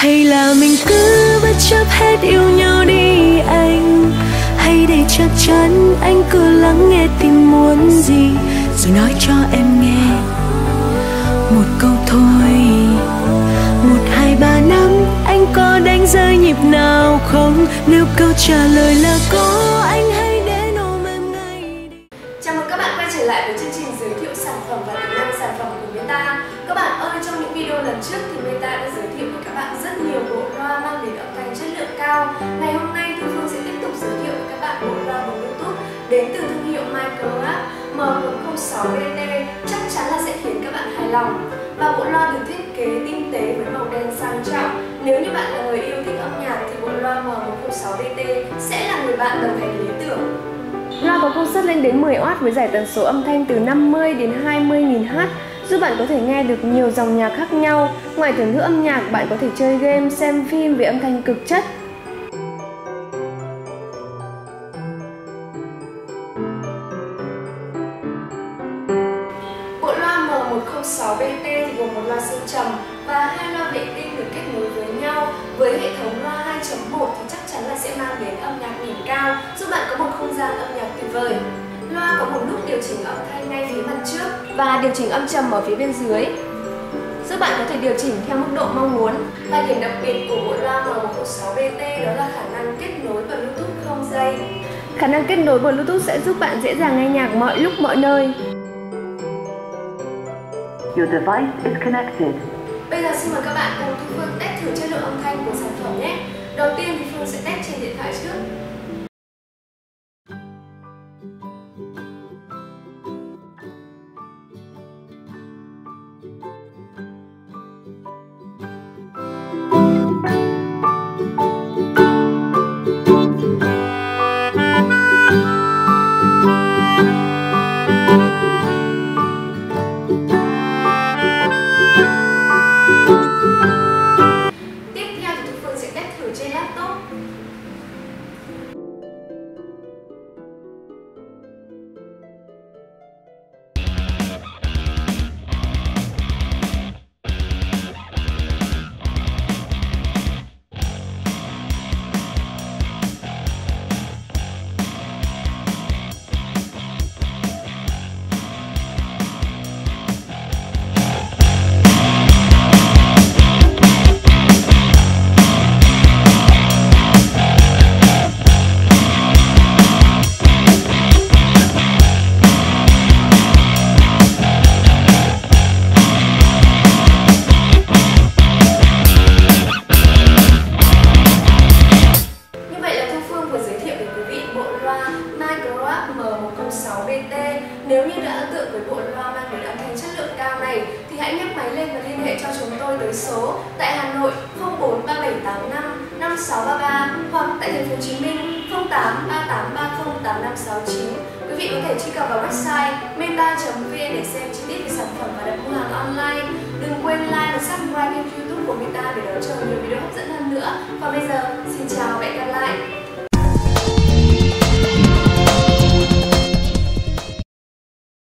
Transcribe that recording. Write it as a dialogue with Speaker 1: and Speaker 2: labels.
Speaker 1: Hay là mình cứ bất chấp hết yêu nhau đi anh, hay để chắc chắn anh cứ lắng nghe tim muốn gì, rồi nói cho em nghe một câu thôi. 1, 2, 3 năm anh có đánh rơi nhịp nào không? Nếu câu trả lời là có, anh hãy đến ôm em ngay đi.
Speaker 2: Chào mừng các bạn quay trở lại với chương trình giới thiệu sản phẩm và tính năng sản phẩm của Meta. Các bạn ơi, trong những video lần trước thì Meta đã giới thiệu với các bạn rất nhiều bộ loa mang đến âm thanh chất lượng cao. Ngày hôm nay Thu Phương sẽ tiếp tục giới thiệu với các bạn bộ loa bằng Bluetooth đến từ thương hiệu Microapp M106BT, chắc chắn là sẽ khiến các bạn hài lòng. Và bộ loa được thiết kế tinh tế với màu đen sang trọng. Nếu như bạn là người yêu thích âm nhạc thì bộ loa M106BT sẽ là người bạn đồng hành lý tưởng.
Speaker 3: Loa có công suất lên đến 10W với giải tần số âm thanh từ 50 đến 20.000 Hz, giúp bạn có thể nghe được nhiều dòng nhạc khác nhau. Ngoài thưởng thức âm nhạc, bạn có thể chơi game, xem phim với âm thanh cực chất.
Speaker 2: Bộ loa M106BT thì gồm một loa siêu trầm và hai loa vệ tinh được kết nối với nhau. Với hệ thống loa 2.1 thì chắc chắn là sẽ mang đến âm nhạc đỉnh cao, giúp bạn có một không gian âm nhạc tuyệt vời. Loa có một nút điều chỉnh âm thanh ngay phía mặt trước và điều chỉnh âm trầm ở phía bên dưới, giúp bạn có thể điều chỉnh theo mức độ mong muốn. Và điểm đặc biệt của bộ loa M106BT đó là khả năng kết nối Bluetooth không dây.
Speaker 3: Khả năng kết nối Bluetooth sẽ giúp bạn dễ dàng nghe nhạc mọi lúc mọi nơi.
Speaker 4: Your device is connected.
Speaker 2: Bây giờ xin mời các bạn cùng Thu Phương test thử chất lượng âm thanh của sản phẩm nhé. Đầu tiên thì Phương sẽ test trên điện thoại trước. M106BT. Nếu như đã ấn tượng với bộ loa mang đến âm thanh chất lượng cao này thì hãy nhấc máy lên và liên hệ cho chúng tôi tới số tại Hà Nội 043785 5633 hoặc tại thành phố Hồ Chí Minh 0838308569. Quý vị có thể truy cập vào website meta.vn để xem chi tiết về sản phẩm và đặt mua hàng online. Đừng quên like và subscribe kênh YouTube của Meta để đón chờ nhiều video hấp dẫn hơn nữa. Còn bây giờ, xin chào và hẹn gặp lại.